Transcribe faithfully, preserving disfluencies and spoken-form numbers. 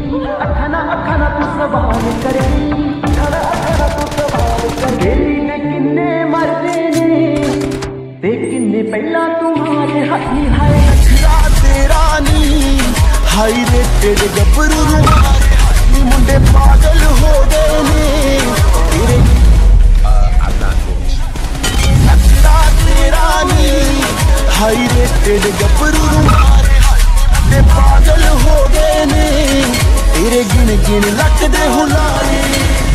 अखा ना अखा ना तू सवाल करेगी, अखा ना अखा ना तू सवाल करेगी। ने किन्ने मरदे ने ते किन्ने पहला तुम्हारे हाथी हाय नखरा तेरा नी हाई रे तेरे गबरू रूहानी मुंडे पागल हो गए ने तेरे नखरा तेरा नी हाई रे तेरे गबरू रूहानी पागल हो गए ने तेरे गिन गिन लक दे हुलारे।